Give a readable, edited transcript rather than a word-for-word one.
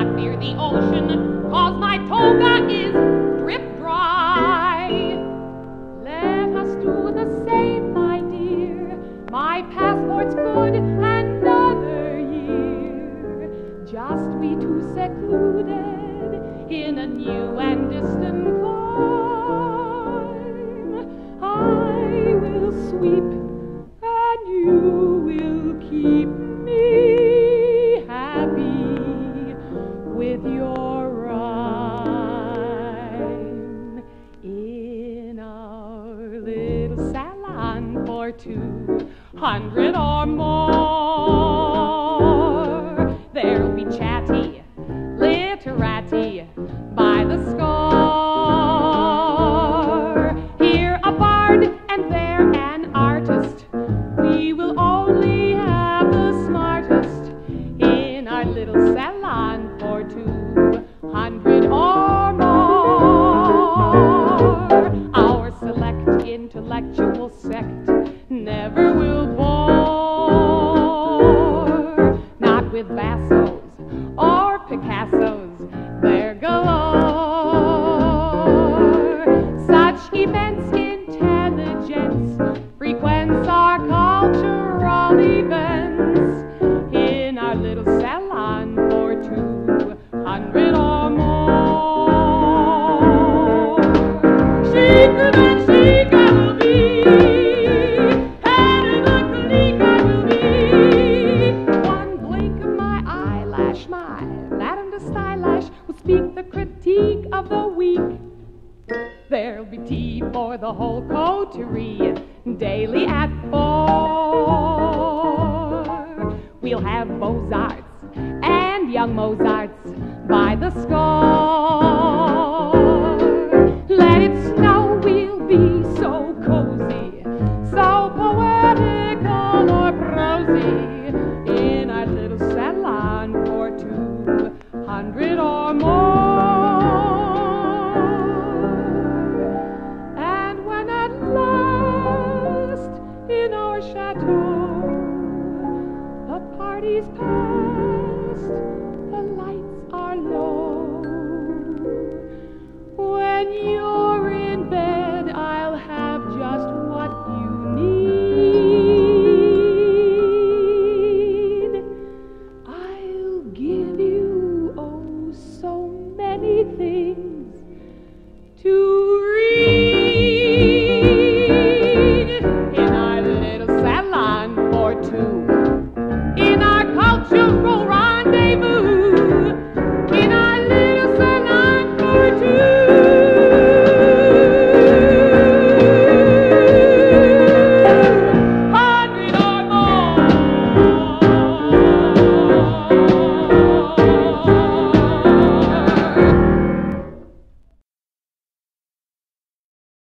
not fear the ocean, 'cause my toga is drip dry. Let us do the same, my dear. My passport's good another year. Just we two secluded in a new and distant clime. I will sweep and you will keep me happy with your rhyme. In our little salon for 200 or more, there'll be chatty, literati by the score. Here a bard and there an artist. We will only have the smartest in our little salon for 200 or more. Our select intellectual sect never will bore, not with bassos or Picassos, they're galore. Such immense intelligence frequents our cultural events in our little salon for 200 or more. Chic and chic I will be, and like the leak I will be. One blink of my eyelash, my Madame de Stylash will speak the critique of the week. There'll be tea for the whole coterie daily at 4. We'll have Beaux-Arts and young Mozarts by the score. Let it snow, we'll be so cozy, so poetical or prosy in our little salon for 200